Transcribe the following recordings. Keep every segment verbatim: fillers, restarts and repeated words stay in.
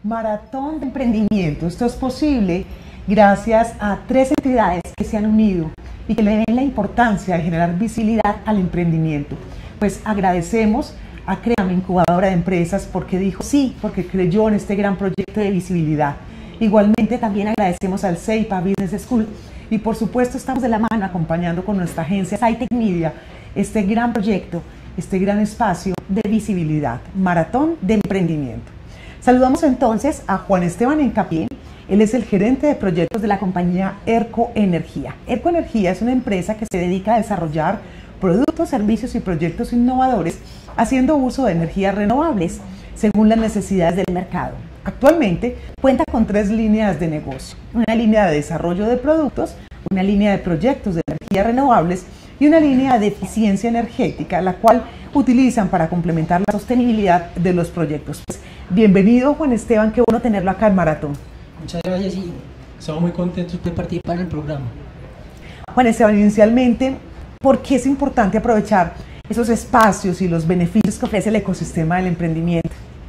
Maratón de Emprendimiento. Esto es posible gracias a tres entidades que se han unido y que le ven la importancia de generar visibilidad al emprendimiento. Pues agradecemos a Créame, incubadora de empresas, porque dijo sí, porque creyó en este gran proyecto de visibilidad. Igualmente también agradecemos al CEIPA Business School y por supuesto estamos de la mano acompañando con nuestra agencia SciTech Media este gran proyecto, este gran espacio de visibilidad, Maratón de Emprendimiento. Saludamos entonces a Juan Esteban Encapié. Él es el gerente de proyectos de la compañía ERCO Energía. ERCO Energía es una empresa que se dedica a desarrollar productos, servicios y proyectos innovadores haciendo uso de energías renovables según las necesidades del mercado. Actualmente cuenta con tres líneas de negocio: una línea de desarrollo de productos, una línea de proyectos de energías renovables y una línea de eficiencia energética, la cual utilizan para complementar la sostenibilidad de los proyectos. Pues, bienvenido, Juan Esteban, qué bueno tenerlo acá en Maratón. Muchas gracias y estamos muy contentos de participar en el programa. Juan Esteban, inicialmente, ¿por qué es importante aprovechar esos espacios y los beneficios que ofrece el ecosistema del emprendimiento?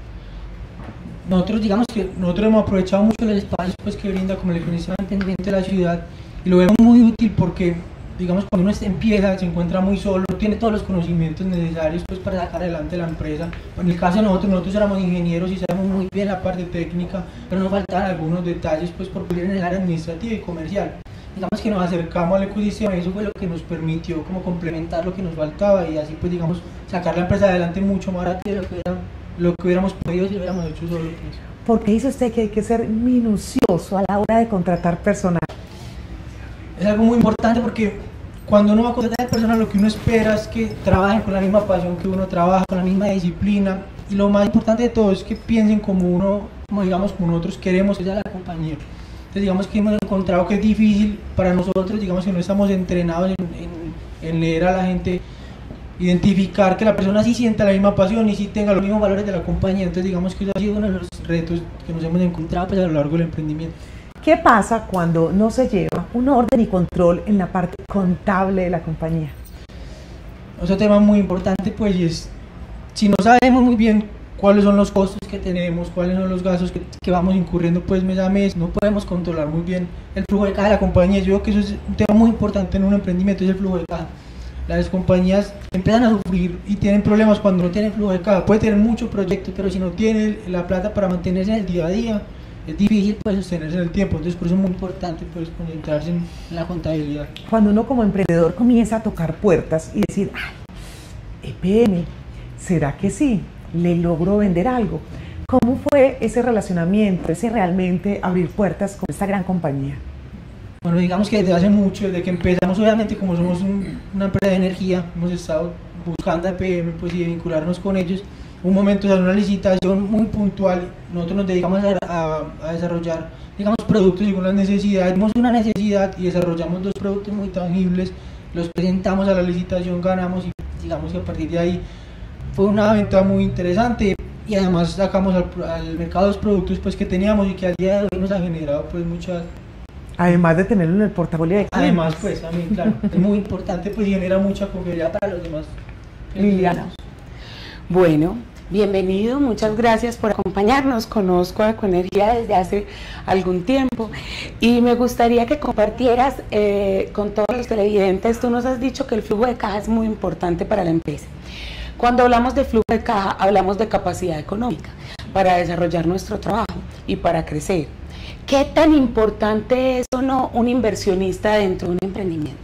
Nosotros digamos que nosotros hemos aprovechado mucho los espacios pues, que brinda como el ecosistema de emprendimiento de la ciudad y lo vemos muy útil porque digamos cuando uno empieza, se encuentra muy solo, no tiene todos los conocimientos necesarios pues, para sacar adelante la empresa. En el caso de nosotros, nosotros éramos ingenieros y sabemos muy bien la parte técnica, pero nos faltaban algunos detalles pues, por pulir en el área administrativa y comercial. Digamos que nos acercamos al ecosistema y eso fue lo que nos permitió como complementar lo que nos faltaba y así pues digamos sacar la empresa adelante mucho más rápido de lo que, era, lo que hubiéramos podido si lo hubiéramos hecho solo. Pues. ¿Por qué dice usted que hay que ser minucioso a la hora de contratar personal? Es algo muy importante porque cuando uno va a contratar personal lo que uno espera es que trabajen con la misma pasión que uno trabaja, con la misma disciplina y lo más importante de todo es que piensen como uno, como digamos como nosotros queremos que sea la compañía. Entonces digamos que hemos encontrado que es difícil para nosotros, digamos que no estamos entrenados en, en, en leer a la gente, identificar que la persona sí sienta la misma pasión y sí tenga los mismos valores de la compañía. Entonces digamos que eso ha sido uno de los retos que nos hemos encontrado pues, a lo largo del emprendimiento. ¿Qué pasa cuando no se lleva un orden y control en la parte contable de la compañía? Otro tema muy importante pues es, si no sabemos muy bien cuáles son los costos que tenemos, cuáles son los gastos que, que vamos incurriendo pues mes a mes, no podemos controlar muy bien el flujo de caja de la compañía. Yo creo que eso es un tema muy importante en un emprendimiento, es el flujo de caja. Las compañías empiezan a sufrir y tienen problemas cuando no tienen flujo de caja. Puede tener muchos proyectos, pero si no tiene la plata para mantenerse en el día a día, es difícil pues, sostenerse en el tiempo. Entonces por eso es muy importante pues, concentrarse en la contabilidad. Cuando uno como emprendedor comienza a tocar puertas y decir, ay, E P M, ¿será que sí? ¿Le logró vender algo? ¿Cómo fue ese relacionamiento, ese realmente abrir puertas con esta gran compañía? Bueno, digamos que desde hace mucho, desde que empezamos, obviamente como somos un, una empresa de energía, hemos estado buscando a E P M pues, y vincularnos con ellos. Un momento de una licitación muy puntual, nosotros nos dedicamos a, a, a desarrollar digamos, productos según las necesidades. Vimos una necesidad y desarrollamos dos productos muy tangibles, los presentamos a la licitación, ganamos y digamos que a partir de ahí fue una venta muy interesante y además sacamos al, al mercado los productos pues, que teníamos y que al día de hoy nos ha generado pues, muchas... Además de tenerlo en el portafolio de clientes. Además, pues, a mí, claro, es muy importante pues, y genera mucha confianza para los demás. Liliana. Bueno, bienvenido, muchas gracias por acompañarnos. Conozco a Ecoenergía desde hace algún tiempo y me gustaría que compartieras eh, con todos los televidentes. Tú nos has dicho que el flujo de caja es muy importante para la empresa. Cuando hablamos de flujo de caja, hablamos de capacidad económica para desarrollar nuestro trabajo y para crecer. ¿Qué tan importante es o no un inversionista dentro de un emprendimiento?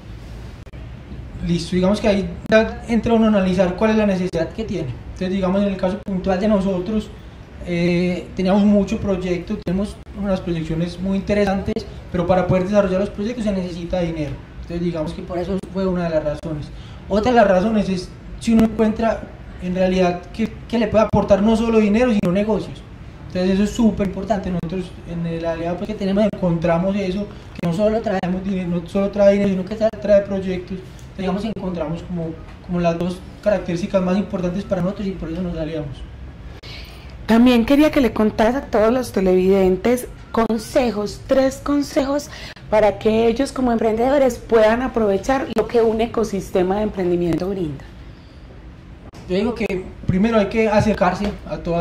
Listo, digamos que ahí entra uno a analizar cuál es la necesidad que tiene. Entonces, digamos, en el caso puntual de nosotros, eh, teníamos mucho proyecto, tenemos unas proyecciones muy interesantes, pero para poder desarrollar los proyectos se necesita dinero. Entonces, digamos que por eso fue una de las razones. Otra de las razones es si uno encuentra en realidad que, que le puede aportar no solo dinero, sino negocios. Entonces eso es súper importante. Nosotros en el aliado pues, que tenemos encontramos eso, que no solo traemos dinero, no solo trae dinero, sino que trae proyectos. Entonces, digamos, encontramos como, como las dos características más importantes para nosotros y por eso nos aliamos. También quería que le contaras a todos los televidentes consejos, tres consejos para que ellos como emprendedores puedan aprovechar lo que un ecosistema de emprendimiento brinda. Yo digo que primero hay que acercarse a todas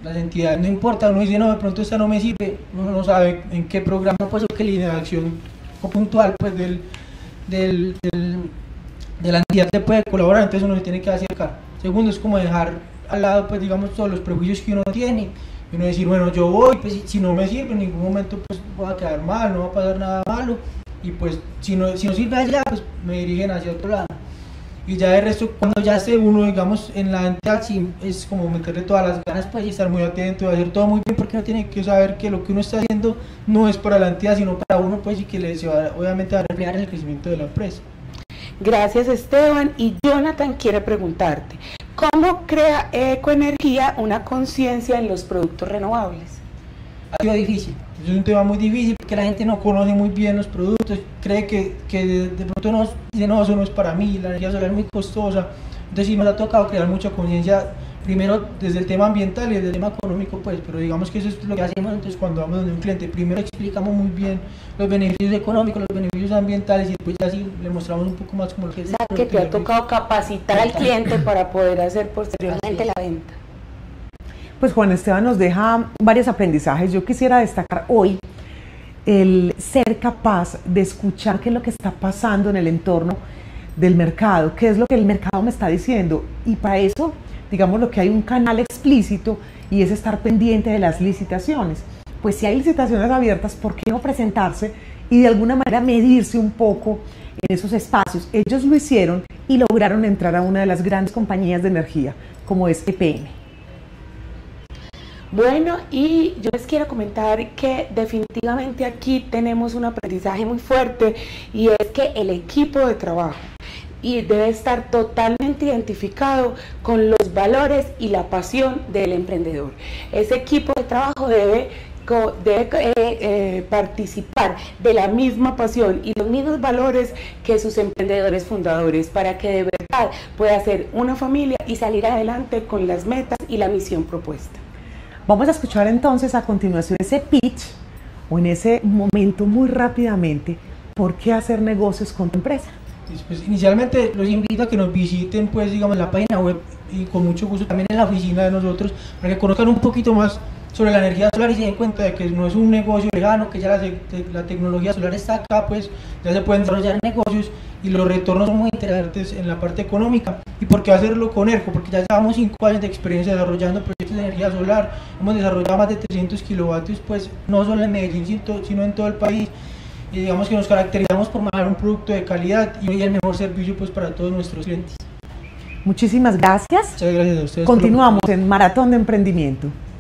las entidades no importa, uno dice no, de pronto esta no me sirve, uno no sabe en qué programa, pues o qué línea de acción o puntual pues del, del, del, de la entidad te puede colaborar, entonces uno se tiene que acercar. Segundo es como dejar al lado pues digamos todos los prejuicios que uno tiene, y uno decir bueno yo voy, pues si no me sirve en ningún momento pues voy a quedar mal, no va a pasar nada malo, y pues si no, si no sirve allá pues me dirigen hacia otro lado. Y ya de resto, cuando ya esté uno, digamos, en la entidad, sí, es como meterle todas las ganas, pues, y estar muy atento, y hacer todo muy bien, porque uno tiene que saber que lo que uno está haciendo no es para la entidad, sino para uno, pues, y que le, se va, obviamente va a reflejar en el crecimiento de la empresa. Gracias, Esteban. Y Jonathan quiere preguntarte, ¿cómo crea Ecoenergía una conciencia en los productos renovables? Ha sido difícil, es un tema muy difícil porque la gente no conoce muy bien los productos, cree que, que de, de pronto no, dice no, eso no es para mí, la energía solar es muy costosa, entonces sí nos ha tocado crear mucha conciencia, primero desde el tema ambiental y desde el tema económico, pues, pero digamos que eso es lo que hacemos. Entonces cuando vamos donde un cliente, primero explicamos muy bien los beneficios económicos, los beneficios ambientales, y después ya sí le mostramos un poco más como lo que es. O sea, que te ha tocado capacitar al cliente para poder hacer posteriormente la venta. Pues Juan Esteban nos deja varios aprendizajes. Yo quisiera destacar hoy el ser capaz de escuchar qué es lo que está pasando en el entorno del mercado, qué es lo que el mercado me está diciendo, y para eso, digamos, lo que hay un canal explícito, y es estar pendiente de las licitaciones. Pues si hay licitaciones abiertas, ¿por qué no presentarse y de alguna manera medirse un poco en esos espacios? Ellos lo hicieron y lograron entrar a una de las grandes compañías de energía, como es E P M. Bueno, y yo les quiero comentar que definitivamente aquí tenemos un aprendizaje muy fuerte, y es que el equipo de trabajo y debe estar totalmente identificado con los valores y la pasión del emprendedor. Ese equipo de trabajo debe, debe eh, eh, participar de la misma pasión y los mismos valores que sus emprendedores fundadores, para que de verdad pueda ser una familia y salir adelante con las metas y la misión propuesta. Vamos a escuchar entonces a continuación ese pitch, o en ese momento muy rápidamente, ¿por qué hacer negocios con tu empresa? Pues, inicialmente los invito a que nos visiten, pues digamos, la página web, y con mucho gusto también en la oficina de nosotros, para que conozcan un poquito más sobre la energía solar y se den cuenta de que no es un negocio lejano, que ya la, la tecnología solar está acá, pues ya se pueden desarrollar negocios y los retornos son muy interesantes en la parte económica. ¿Y por qué hacerlo con ERCO? Porque ya llevamos cinco años de experiencia desarrollando proyectos de energía solar, hemos desarrollado más de trescientos kilovatios, pues no solo en Medellín, sino en todo el país, y digamos que nos caracterizamos por manejar un producto de calidad y el mejor servicio pues para todos nuestros clientes. Muchísimas gracias. Muchas gracias a ustedes. Continuamos en Maratón de Emprendimiento.